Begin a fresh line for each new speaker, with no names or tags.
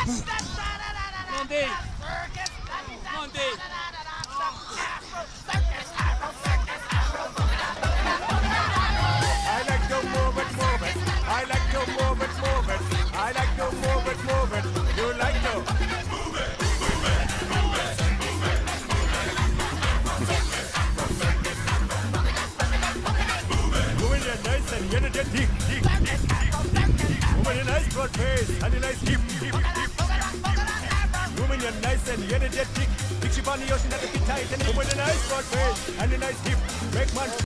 Monday. Monday.
I like to move it, move it. I like to move it, move it. I like to move it, move it. You like to move it, move it, move it, move it, move it. Moving your nice and energetic, tick, tick, tick, tick. Moving a nice broad face and a nice hip, hip, hip. Moving your nice and energetic. Big ship on the ocean at the tight and moving a nice broad face and a nice hip. Make man.